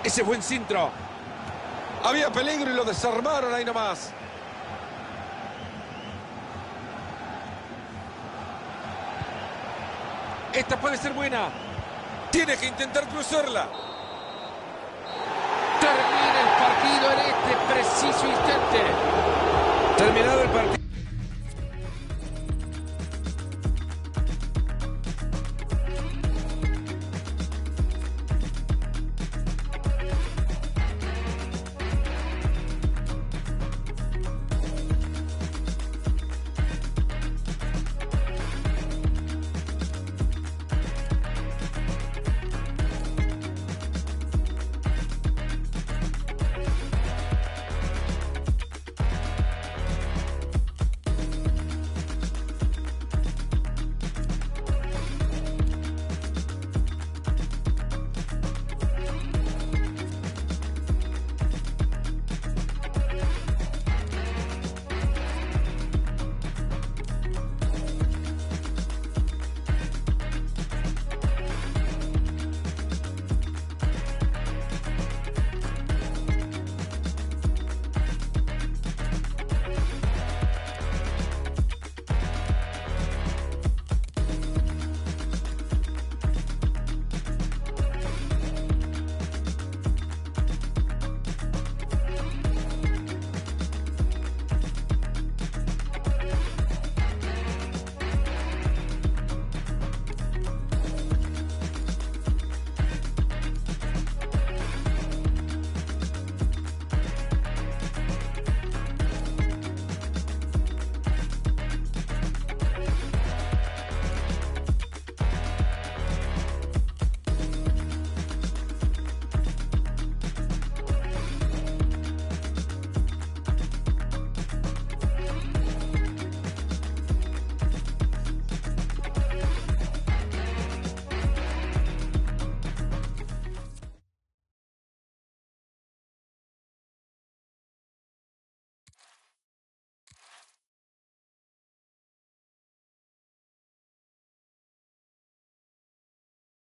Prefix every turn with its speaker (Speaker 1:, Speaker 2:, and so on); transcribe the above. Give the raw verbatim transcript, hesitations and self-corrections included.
Speaker 1: Ese buen centro. Había peligro y lo desarmaron ahí nomás. Esta puede ser buena. Tiene que intentar cruzarla.
Speaker 2: Termina el partido en este preciso instante.
Speaker 1: Terminado el partido.